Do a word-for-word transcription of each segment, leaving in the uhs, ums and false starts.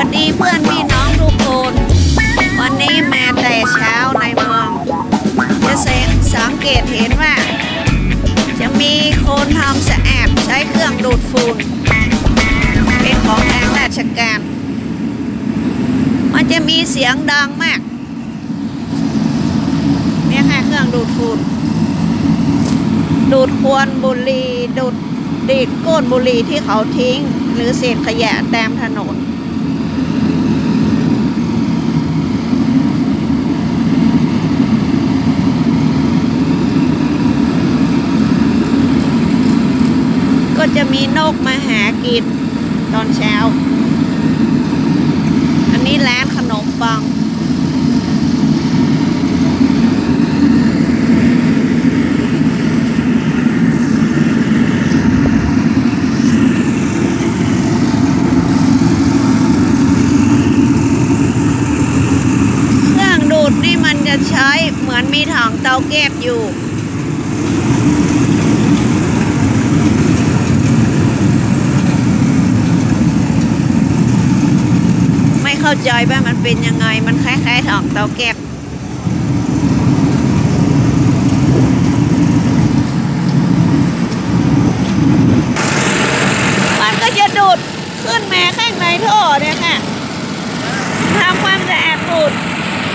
วัสดีเพื่อนพี่น้องทุกคนวันนี้มาแต่เช้าในเมืองจะสังเกตเห็นว่าจะมีคนทำสะอาดใช้เครื่องดูดฝุ่นเป็นของทางราชการมันจะมีเสียงดังมากเนี่ยค่ะเครื่องดูดฝุ่นดูดควันบุหรี่ดูดดีดก้นบุหรี่ที่เขาทิ้งหรือเศษขยะตามถนนก็จะมีนกมาหากินตอนเช้าอันนี้ร้านขนมปังนี่มันจะใช้เหมือนมีถังเตาแก๊สอยู่ไม่เข้าใจว่ามันเป็นยังไงมันคล้ายๆถังเตาแก๊สมันก็จะดูดขึ้นมาข้างในท่อเนี่ยค่ะทำความสะอาดดูด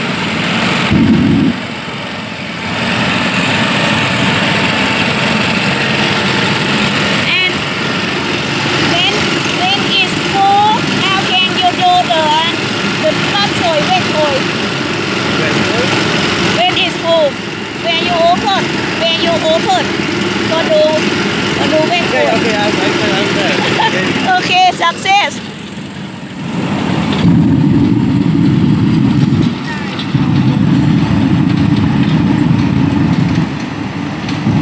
When you open, when you open, ก็ดูก็ดูเว้นโอเคโอเค success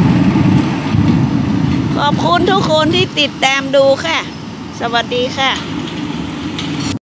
ขอบคุณทุกคนที่ติดตามดูค่ะสวัสดีค่ะ